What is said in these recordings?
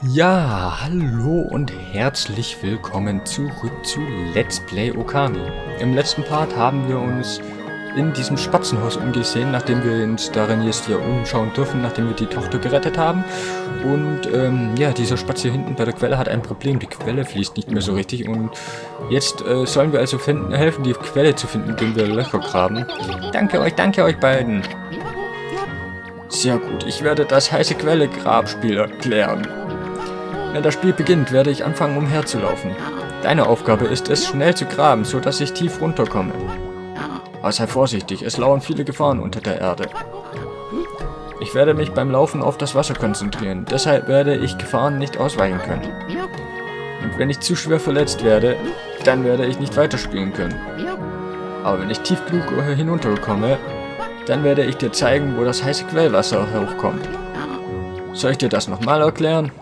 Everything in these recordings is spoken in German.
Ja, hallo und herzlich willkommen zurück zu Let's Play Okami. Im letzten Part haben wir uns in diesem Spatzenhaus umgesehen, nachdem wir uns darin jetzt hier umschauen dürfen, nachdem wir die Tochter gerettet haben. Und ja, dieser Spatz hier hinten bei der Quelle hat ein Problem. Die Quelle fließt nicht mehr so richtig und jetzt sollen wir also helfen, die Quelle zu finden, indem wir Löcher graben. Danke euch beiden. Sehr gut, ich werde das heiße Quelle-Grabspiel erklären. Wenn das Spiel beginnt, werde ich anfangen umherzulaufen. Deine Aufgabe ist es, schnell zu graben, so dass ich tief runterkomme. Aber sei vorsichtig, es lauern viele Gefahren unter der Erde. Ich werde mich beim Laufen auf das Wasser konzentrieren, deshalb werde ich Gefahren nicht ausweichen können. Und wenn ich zu schwer verletzt werde, dann werde ich nicht weiterspielen können. Aber wenn ich tief genug hinunterkomme, dann werde ich dir zeigen, wo das heiße Quellwasser hochkommt. Soll ich dir das nochmal erklären?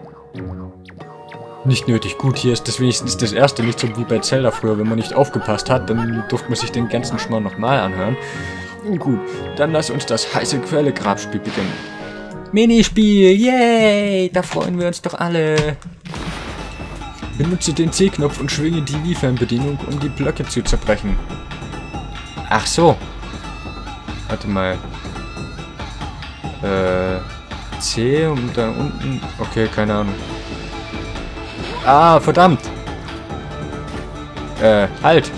Nicht nötig. Gut, hier ist das wenigstens das erste, nicht so wie bei Zelda früher. Wenn man nicht aufgepasst hat, dann durfte man sich den ganzen Schmarrn nochmal anhören. Gut, dann lass uns das heiße Quelle-Grabspiel beginnen. Minispiel, yay! Da freuen wir uns doch alle. Benutze den C-Knopf und schwinge die V-Fernbedienung, um die Blöcke zu zerbrechen. Ach so. Warte mal. C und da unten. Okay, keine Ahnung. Ah, verdammt! Halt!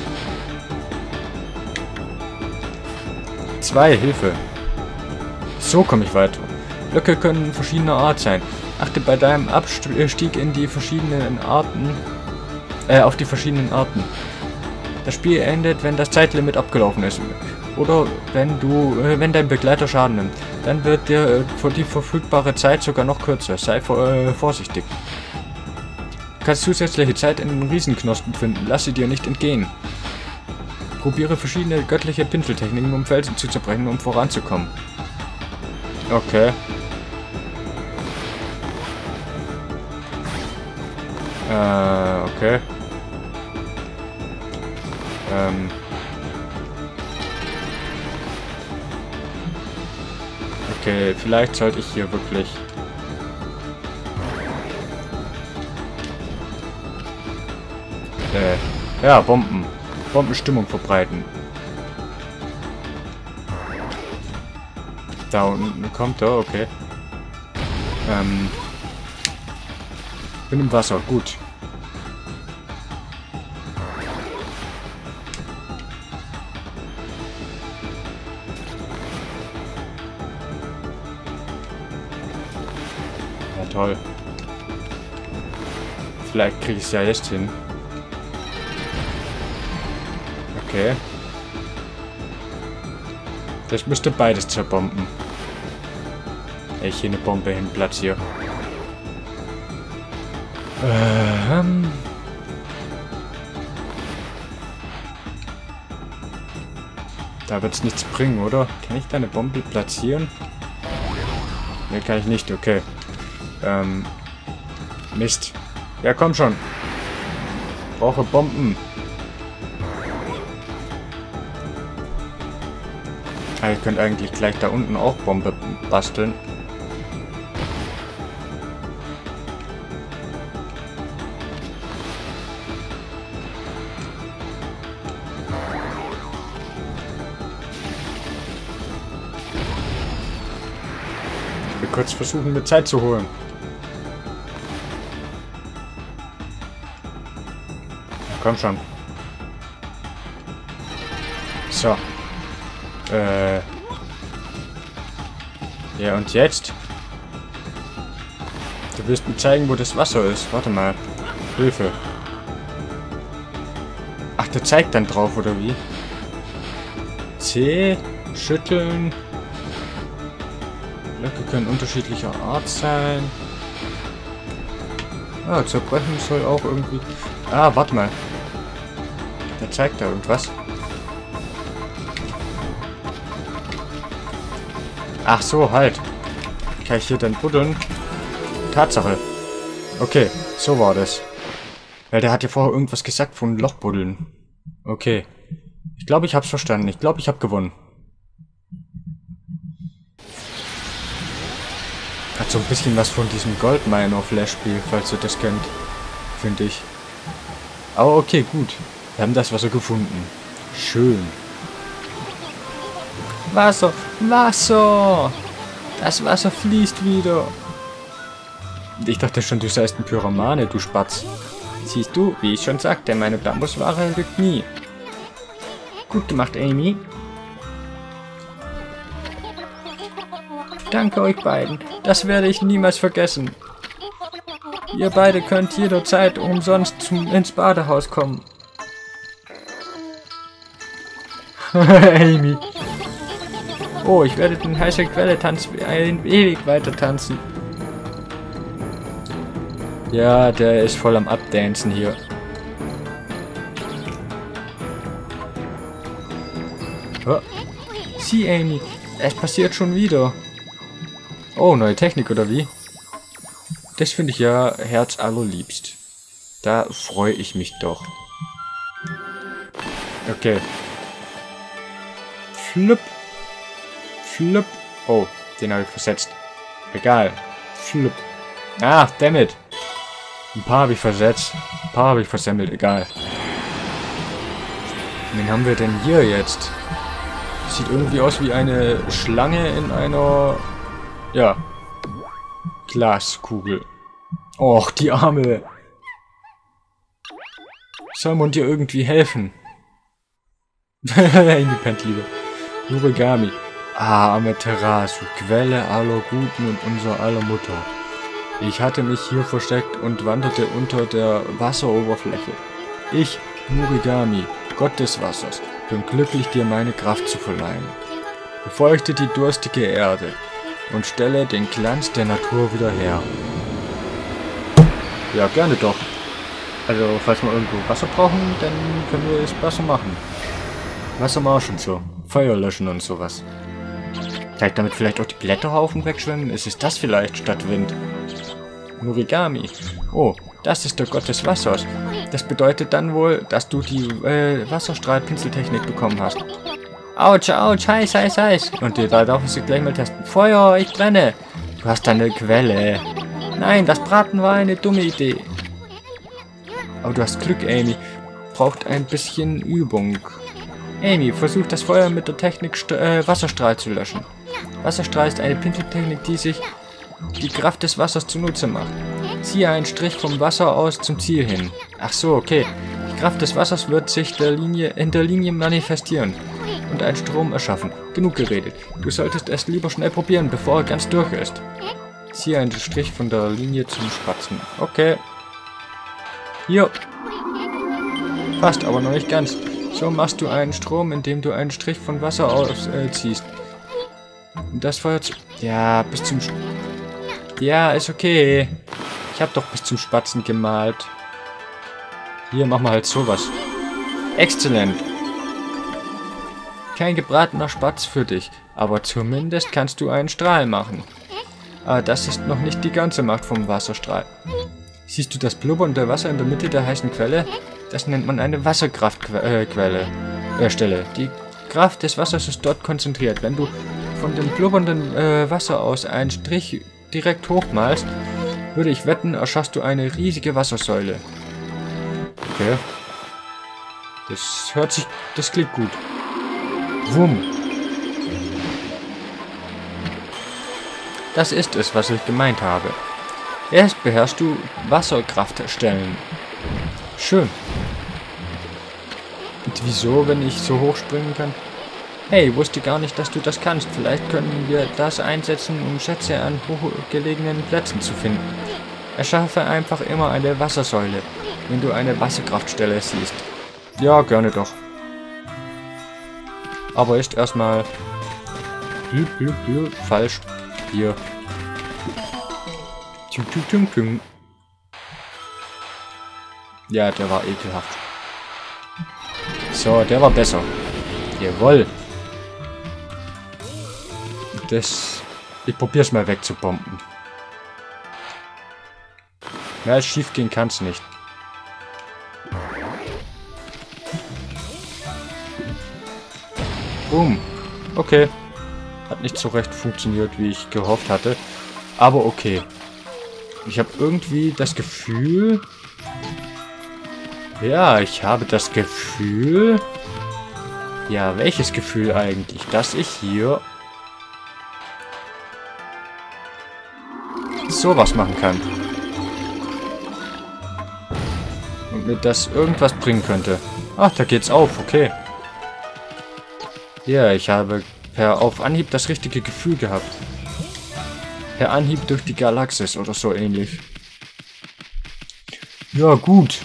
2, Hilfe! So komme ich weiter. Blöcke können verschiedener Art sein. Achte bei deinem Abstieg in die verschiedenen Arten, auf die verschiedenen Arten. Das Spiel endet, wenn das Zeitlimit abgelaufen ist. Oder wenn dein Begleiter Schaden nimmt. Dann wird dir die verfügbare Zeit sogar noch kürzer. Sei vorsichtig. Du kannst zusätzliche Zeit in den Riesenknospen finden. Lass sie dir nicht entgehen. Probiere verschiedene göttliche Pinseltechniken, um Felsen zu zerbrechen, um voranzukommen. Okay. Okay. Okay, vielleicht sollte ich hier wirklich... ja, Bombenstimmung verbreiten. Da unten kommt er, okay. Bin im Wasser, gut. Ja, toll. Vielleicht kriege ich es ja jetzt hin. Okay. Das müsste beides zerbomben. Ich hier eine Bombe hin platziere. Da wird es nichts bringen, oder? Kann ich da eine Bombe platzieren? Ne, kann ich nicht, okay. Mist. Ja, komm schon. Brauche Bomben. Ich könnte eigentlich gleich da unten auch Bombe basteln. Ich will kurz versuchen, mir Zeit zu holen. Ja, komm schon. So. Ja, und jetzt? Du willst mir zeigen, wo das Wasser ist. Warte mal. Hilfe. Ach, der zeigt dann drauf, oder wie? C. Schütteln. Blöcke können unterschiedlicher Art sein. Ah, zerbrechen soll auch irgendwie... Ah, warte mal. Der zeigt da irgendwas. Ach so, halt. Kann ich hier dann buddeln? Tatsache. Okay, so war das. Weil der hat ja vorher irgendwas gesagt von Lochbuddeln. Okay. Ich glaube, ich hab's verstanden. Ich glaube, ich habe gewonnen. Hat so ein bisschen was von diesem Goldminer-Flash-Spiel, falls ihr das kennt. Finde ich. Aber okay, gut. Wir haben das Wasser gefunden. Schön. Wasser! Wasser! Das Wasser fließt wieder. Ich dachte schon, du seist ein Pyramane, du Spatz. Siehst du, wie ich schon sagte, meine Bambusware lügt nie. Gut gemacht, Amy. Danke euch beiden. Das werde ich niemals vergessen. Ihr beide könnt jederzeit umsonst ins Badehaus kommen. Amy. Oh, ich werde den heißen Quelle-Tanz ewig weiter tanzen. Ja, der ist voll am Abdancen hier. Oh. Sieh, Amy, es passiert schon wieder. Oh, neue Technik, oder wie? Das finde ich ja herzallerliebst. Da freue ich mich doch. Okay. Flup. Flup. Oh, den habe ich versetzt. Egal. Flup. Ah, dammit. Ein paar habe ich versetzt. Ein paar habe ich versemmelt. Egal. Wen haben wir denn hier jetzt? Sieht irgendwie aus wie eine Schlange in einer... Ja. Glaskugel. Och, die Arme. Soll man dir irgendwie helfen? Independent lieber. Origami. Ah, Amaterasu, Quelle aller Guten und unser aller Mutter. Ich hatte mich hier versteckt und wanderte unter der Wasseroberfläche. Ich, Origami, Gott des Wassers, bin glücklich, dir meine Kraft zu verleihen. Befeuchte die durstige Erde und stelle den Glanz der Natur wieder her. Ja, gerne doch. Also, falls wir irgendwo Wasser brauchen, dann können wir es besser machen. Wassermarsch und so. Feuer löschen und sowas. Kann ich damit vielleicht auch die Blätterhaufen wegschwimmen? Ist es das vielleicht statt Wind? Origami. Oh, das ist der Gott des Wassers. Das bedeutet dann wohl, dass du die Wasserstrahlpinseltechnik bekommen hast. Autsch, autsch, heiß, heiß, heiß. Und da darf ich sie gleich mal testen. Feuer, ich brenne. Du hast eine Quelle. Nein, das Braten war eine dumme Idee. Aber du hast Glück, Amy. Braucht ein bisschen Übung. Amy, versuch das Feuer mit der Technik Wasserstrahl zu löschen. Wasserstrahl ist eine Pinseltechnik, die sich die Kraft des Wassers zunutze macht. Ziehe einen Strich vom Wasser aus zum Ziel hin. Ach so, okay. Die Kraft des Wassers wird sich in der Linie manifestieren und einen Strom erschaffen. Genug geredet. Du solltest es lieber schnell probieren, bevor er ganz durch ist. Ziehe einen Strich von der Linie zum Spatzen. Okay. Hier. Fast, aber noch nicht ganz. So machst du einen Strom, indem du einen Strich von Wasser ausziehst. Und das Feuer zu... Ja, bis zum... Ja, ist okay. Ich habe doch bis zum Spatzen gemalt. Hier, machen wir halt sowas. Exzellent. Kein gebratener Spatz für dich, aber zumindest kannst du einen Strahl machen. Aber das ist noch nicht die ganze Macht vom Wasserstrahl. Siehst du das blubbernde Wasser in der Mitte der heißen Quelle? Das nennt man eine Wasserkraftquelle. Stelle. Die Kraft des Wassers ist dort konzentriert. Wenn du von dem blubbernden Wasser aus einen Strich direkt hochmalst, würde ich wetten, erschaffst du eine riesige Wassersäule. Okay. Das klingt gut. Wumm. Das ist es, was ich gemeint habe. Erst beherrschst du Wasserkraftstellen. Schön. Und wieso, wenn ich so hoch springen kann? Hey, wusste gar nicht, dass du das kannst. Vielleicht können wir das einsetzen, um Schätze an hochgelegenen Plätzen zu finden. Erschaffe einfach immer eine Wassersäule, wenn du eine Wasserkraftstelle siehst. Ja, gerne doch. Aber ist erstmal... Falsch. Hier. Ja, der war ekelhaft. So, der war besser. Jawohl. Ich probier's mal wegzubomben. Mehr als schief gehen kann's nicht. Boom. Okay. Hat nicht so recht funktioniert, wie ich gehofft hatte. Aber okay. Ich habe irgendwie das Gefühl... Ja, ich habe das Gefühl... Ja, welches Gefühl eigentlich? Dass ich hier... sowas machen kann. Und mir das irgendwas bringen könnte. Ach, da geht's auf, okay. Ja, ich habe auf Anhieb das richtige Gefühl gehabt. Per Anhieb durch die Galaxis oder so ähnlich. Ja, gut.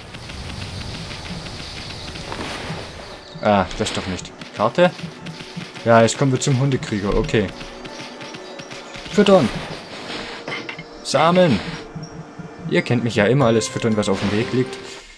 Ah, das doch nicht. Karte? Ja, jetzt kommen wir zum Hundekrieger, okay. Füttern! Samen! Ihr kennt mich ja immer, alles füttern, was auf dem Weg liegt.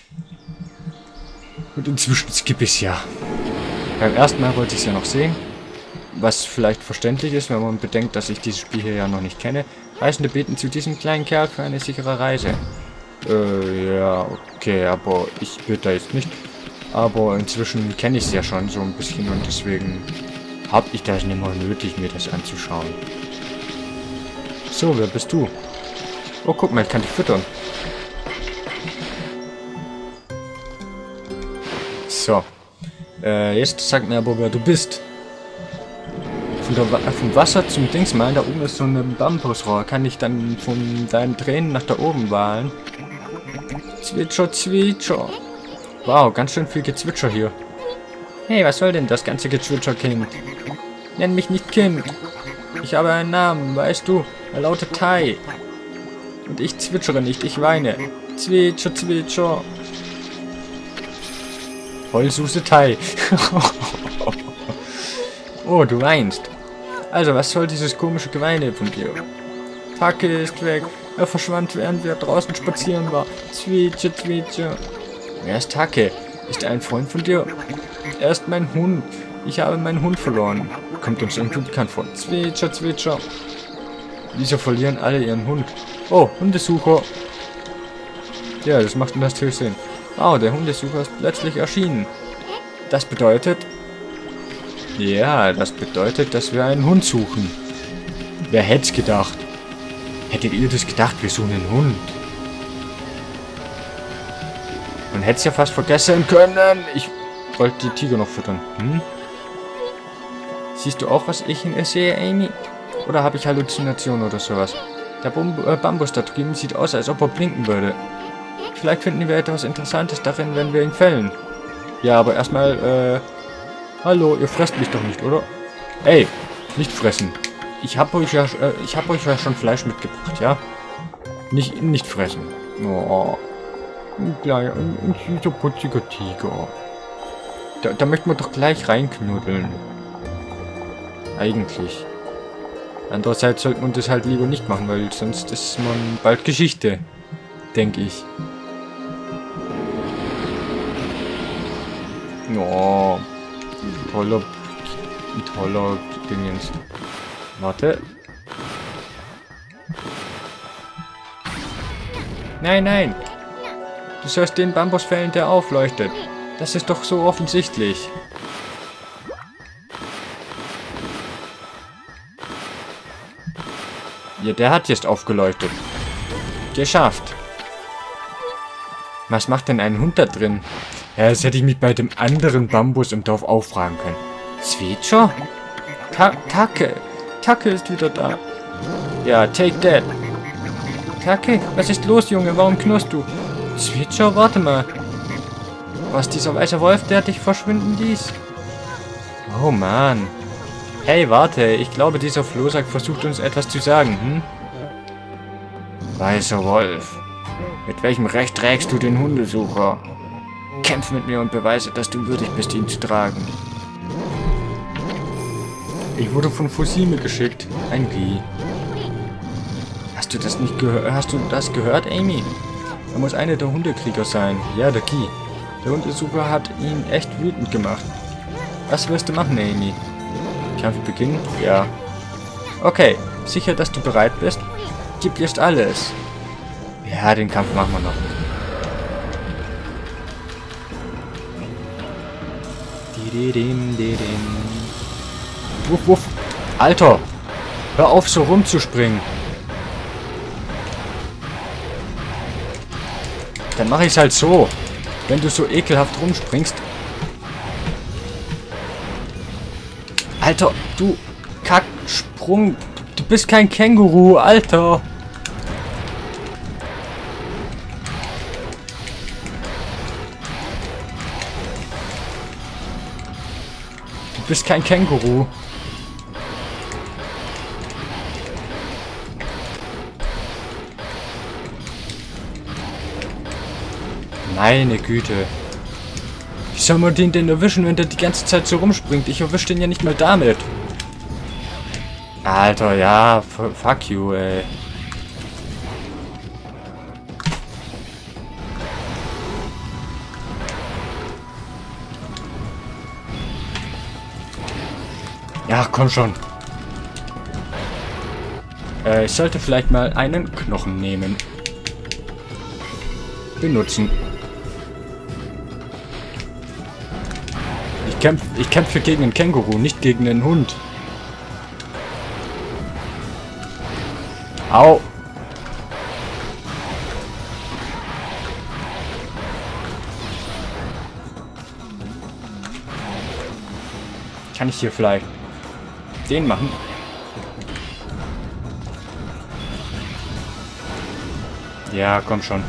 Und inzwischen skippe ich es ja. Beim ersten Mal wollte ich es ja noch sehen. Was vielleicht verständlich ist, wenn man bedenkt, dass ich dieses Spiel hier ja noch nicht kenne. Reisende beten zu diesem kleinen Kerl für eine sichere Reise. Ja, okay, aber ich bitte jetzt nicht. Aber inzwischen kenne ich es ja schon so ein bisschen und deswegen habe ich das nicht mehr nötig, mir das anzuschauen. So, wer bist du? Oh, guck mal, ich kann dich füttern. So. Jetzt sag mir aber, wer du bist. Vom Wasser zum Dingsmal, da oben ist so ein Bambusrohr. Kann ich dann von deinen Tränen nach da oben wahlen? Zwitscher, zwitscher. Wow, ganz schön viel Gezwitscher hier. Hey, was soll denn das ganze Gezwitscher, Kind? Nenn mich nicht Kind. Ich habe einen Namen, weißt du? Er lautet Tai. Und ich zwitschere nicht, ich weine. Zwitscher, zwitscher. Heulsuse Tai. Oh, du weinst. Also, was soll dieses komische Geweine von dir? Take ist weg. Er verschwand, während wir draußen spazieren waren. Zwitscher, zwitscher. Wer ist Take? Ist er ein Freund von dir? Er ist mein Hund. Ich habe meinen Hund verloren. Kommt uns irgendwie bekannt vor. Zwitscher, zwitscher. Wieso verlieren alle ihren Hund? Oh, Hundesucher. Ja, das macht natürlich Sinn. Oh, der Hundesucher ist plötzlich erschienen. Das bedeutet... Ja, das bedeutet, dass wir einen Hund suchen. Wer hätte es gedacht? Hättet ihr das gedacht, wir suchen einen Hund? Man hätte es ja fast vergessen können. Ich wollte die Tiger noch füttern. Hm? Siehst du auch, was ich in ihr sehe, Amy? Oder habe ich Halluzinationen oder sowas? Der Bambus da drüben sieht aus, als ob er blinken würde. Vielleicht finden wir etwas Interessantes darin, wenn wir ihn fällen. Ja, aber erstmal, hallo, ihr fresst mich doch nicht, oder? Ey, nicht fressen. Ich hab euch ja schon Fleisch mitgebracht, ja? Nicht fressen. Oh, ein süßer, putziger Tiger. Da möchte man doch gleich reinknuddeln. Eigentlich. Andererseits sollte man das halt lieber nicht machen, weil sonst ist man bald Geschichte. Denke ich. Oh, ein toller Dingens. Warte. Nein, nein. Du sollst den Bambus fällen, der aufleuchtet. Das ist doch so offensichtlich. Ja, der hat jetzt aufgeleuchtet. Geschafft. Was macht denn ein Hund da drin? Ja, das hätte ich mich bei dem anderen Bambus im Dorf auch fragen können. Zwitscher? Take. Take ist wieder da. Ja, take that. Take, was ist los, Junge? Warum knurrst du? Zwitscher, warte mal. Was dieser weiße Wolf, der dich verschwinden ließ? Oh, Mann. Hey, warte. Ich glaube, dieser Flohsack versucht uns etwas zu sagen, hm? Weißer Wolf. Mit welchem Recht trägst du den Hundesucher? Kämpf mit mir und beweise, dass du würdig bist, ihn zu tragen. Ich wurde von Fusime geschickt. Ein Guy. Hast du das nicht gehört? Hast du das gehört, Amy? Er muss einer der Hundekrieger sein. Ja, der Guy. Der Hundesucher hat ihn echt wütend gemacht. Was wirst du machen, Amy? Kampf beginnen? Ja. Okay. Sicher, dass du bereit bist? Gib jetzt alles. Ja, den Kampf machen wir noch. Wuff, wuff. Alter, hör auf so rumzuspringen. Dann mache ich es halt so. Wenn du so ekelhaft rumspringst. Alter, du Kacksprung. Du bist kein Känguru, Alter. Du bist kein Känguru. Meine Güte. Wie soll man den denn erwischen, wenn der die ganze Zeit so rumspringt? Ich erwische den ja nicht mal damit. Alter, ja, fuck you, ey. Ja, komm schon. Ich sollte vielleicht mal einen Knochen nehmen. Benutzen. Ich kämpfe gegen einen Känguru, nicht gegen einen Hund. Au. Kann ich hier vielleicht den machen? Ja, komm schon.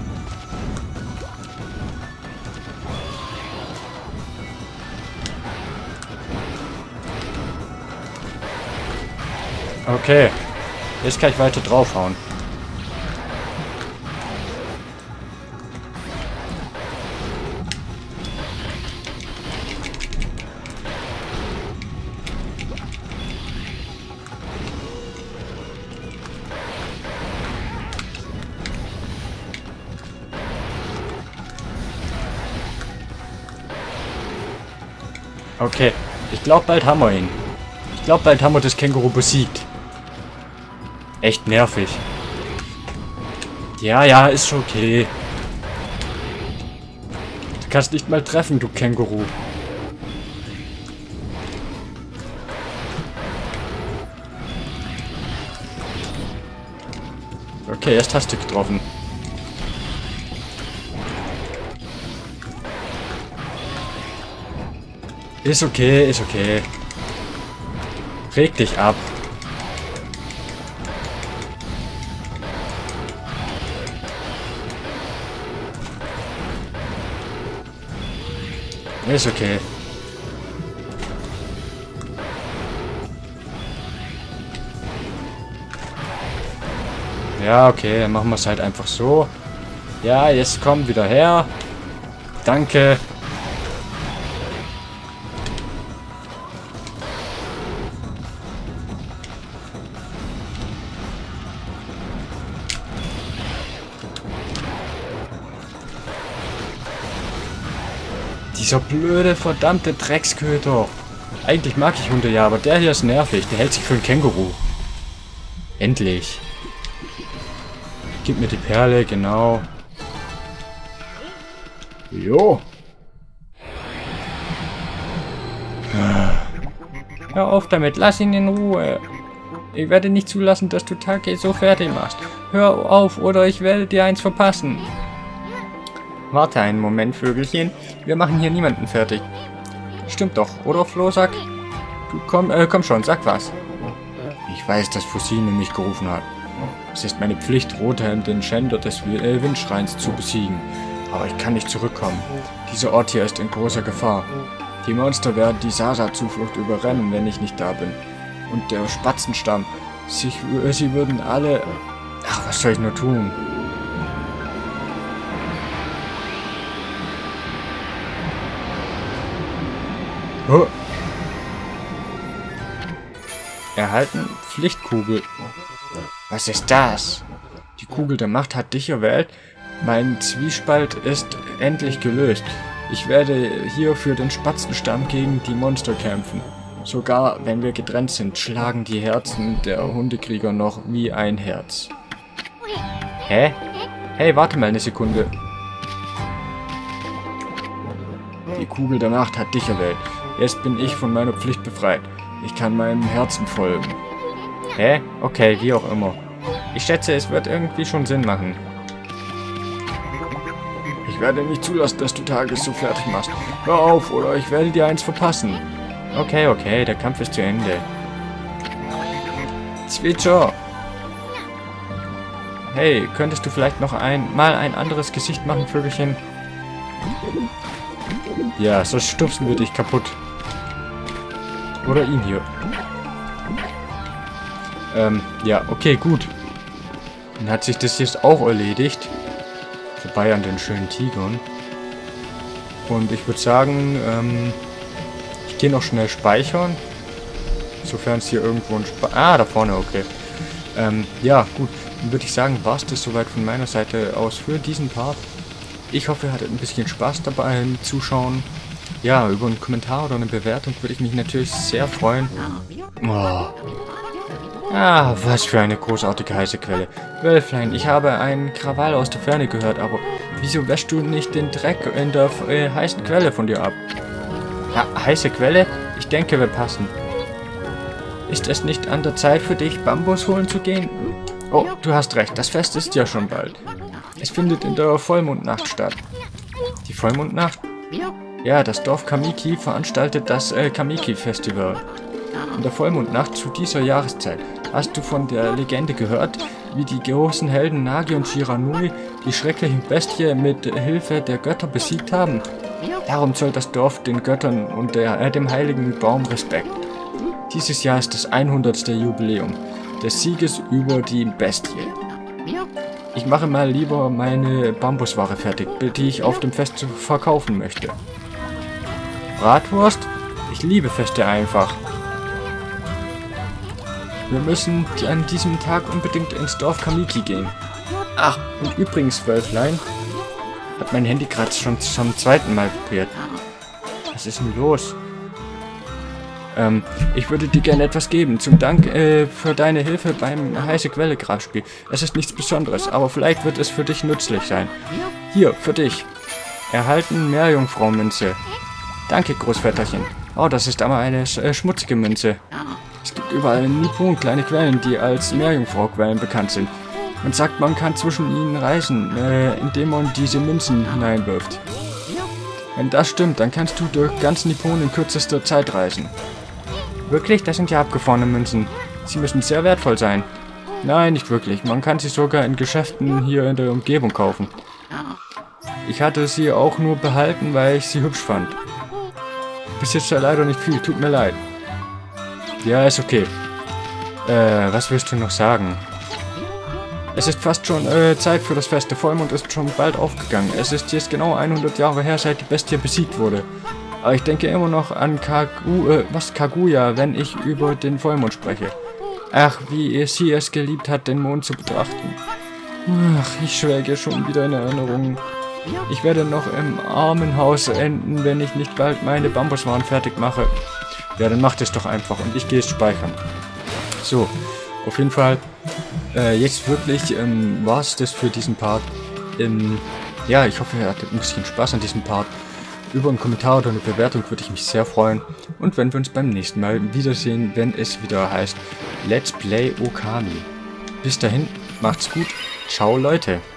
Okay. Jetzt kann ich weiter draufhauen. Okay. Ich glaube, bald haben wir ihn. Ich glaube, bald haben wir das Känguru besiegt. Echt nervig. Ja, ja, ist schon okay. Du kannst nicht mal treffen, du Känguru. Okay, erst hast du getroffen. Ist okay, ist okay. Reg dich ab. Ist okay. Ja, okay, dann machen wir es halt einfach so. Ja, jetzt komm wieder her. Danke. Dieser blöde, verdammte Drecksköter. Eigentlich mag ich Hunde ja, aber der hier ist nervig. Der hält sich für ein Känguru. Endlich. Gib mir die Perle, genau. Jo. Hör auf damit, lass ihn in Ruhe. Ich werde nicht zulassen, dass du Take so fertig machst. Hör auf, oder ich werde dir eins verpassen. Warte einen Moment, Vögelchen. Wir machen hier niemanden fertig. Stimmt doch, oder Flohsack? Du komm schon, sag was. Ich weiß, dass Fusine mich gerufen hat. Es ist meine Pflicht, Rothelm, den Schänder des Windschreins, zu besiegen. Aber ich kann nicht zurückkommen. Dieser Ort hier ist in großer Gefahr. Die Monster werden die Sasa-Zuflucht überrennen, wenn ich nicht da bin. Und der Spatzenstamm. Sie würden alle... Ach, was soll ich nur tun? Oh. Erhalten Pflichtkugel. Was ist das? Die Kugel der Macht hat dich erwählt. Mein Zwiespalt ist endlich gelöst. Ich werde hier für den Spatzenstamm gegen die Monster kämpfen. Sogar wenn wir getrennt sind, schlagen die Herzen der Hundekrieger noch wie ein Herz. Hä? Hey, warte mal eine Sekunde. Die Kugel der Macht hat dich erwählt. Jetzt bin ich von meiner Pflicht befreit. Ich kann meinem Herzen folgen. Hä? Okay, wie auch immer. Ich schätze, es wird irgendwie schon Sinn machen. Ich werde nicht zulassen, dass du Tages so fertig machst. Hör auf, oder ich werde dir eins verpassen. Okay, okay, der Kampf ist zu Ende. Zwitscher! Hey, könntest du vielleicht noch mal ein anderes Gesicht machen, Vögelchen? Ja, sonst stupsen wir dich kaputt. Oder ihn hier. Ja, okay, gut. Dann hat sich das jetzt auch erledigt. Vorbei an den schönen Tigern. Und ich würde sagen, ich gehe noch schnell speichern. Sofern es hier irgendwo ein da vorne, okay. Ja, gut. Dann würde ich sagen, war es das soweit von meiner Seite aus für diesen Part. Ich hoffe, ihr hattet ein bisschen Spaß dabei im Zuschauen. Ja, über einen Kommentar oder eine Bewertung würde ich mich natürlich sehr freuen. Oh. Ah, was für eine großartige heiße Quelle. Wölflein, ich habe einen Krawall aus der Ferne gehört, aber wieso wäschst du nicht den Dreck in der heißen Quelle von dir ab? Ja, heiße Quelle? Ich denke, wir passen. Ist es nicht an der Zeit für dich, Bambus holen zu gehen? Oh, du hast recht, das Fest ist ja schon bald. Es findet in der Vollmondnacht statt. Die Vollmondnacht? Ja, das Dorf Kamiki veranstaltet das Kamiki-Festival. In der Vollmondnacht zu dieser Jahreszeit. Hast du von der Legende gehört, wie die großen Helden Nagi und Shiranui die schrecklichen Bestie mit Hilfe der Götter besiegt haben? Darum zollt das Dorf den Göttern und dem heiligen Baum Respekt. Dieses Jahr ist das 100. Jubiläum des Sieges über die Bestie. Ich mache mal lieber meine Bambusware fertig, die ich auf dem Fest verkaufen möchte. Bratwurst? Ich liebe Feste einfach. Wir müssen an diesem Tag unbedingt ins Dorf Kamiki gehen. Ach, und übrigens, Wölflein, hat mein Handy gerade schon zum zweiten Mal vibriert. Was ist denn los? Ich würde dir gerne etwas geben. Zum Dank für deine Hilfe beim heiße Quelle Grabspiel. Es ist nichts Besonderes, aber vielleicht wird es für dich nützlich sein. Hier, für dich. Erhalten Meerjungfrau-Münze. Danke, Großväterchen. Oh, das ist aber eine schmutzige Münze. Es gibt überall in Nippon kleine Quellen, die als Meerjungfrau-Quellen bekannt sind. Man sagt, man kann zwischen ihnen reisen, indem man diese Münzen hineinwirft. Wenn das stimmt, dann kannst du durch ganz Nippon in kürzester Zeit reisen. Wirklich? Das sind ja abgefahrene Münzen. Sie müssen sehr wertvoll sein. Nein, nicht wirklich. Man kann sie sogar in Geschäften hier in der Umgebung kaufen. Ich hatte sie auch nur behalten, weil ich sie hübsch fand. Bis jetzt ja leider nicht viel, tut mir leid. Ja, ist okay. Was willst du noch sagen? Es ist fast schon Zeit für das Fest. Der Vollmond ist schon bald aufgegangen. Es ist jetzt genau 100 Jahre her, seit die Bestie besiegt wurde. Aber ich denke immer noch an Kaguya, wenn ich über den Vollmond spreche. Ach, wie sie es geliebt hat, den Mond zu betrachten. Ach, ich schwelge schon wieder in Erinnerungen. Ich werde noch im Armenhaus enden, wenn ich nicht bald meine Bambuswaren fertig mache. Ja, dann macht es doch einfach und ich gehe es speichern. So, auf jeden Fall, jetzt wirklich war es das für diesen Part. Ja, ich hoffe, ihr hattet ein bisschen Spaß an diesem Part. Über einen Kommentar oder eine Bewertung würde ich mich sehr freuen. Und wenn wir uns beim nächsten Mal wiedersehen, wenn es wieder heißt Let's Play Okami. Bis dahin, macht's gut. Ciao, Leute.